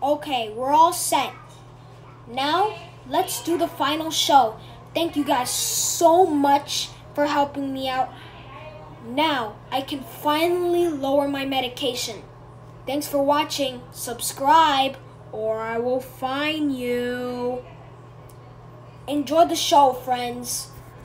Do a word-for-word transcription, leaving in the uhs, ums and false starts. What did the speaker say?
Okay, we're all set. Now, let's do the final show. Thank you guys so much for helping me out. Now, I can finally lower my medication. Thanks for watching. Subscribe or I will fine you. Enjoy the show, friends.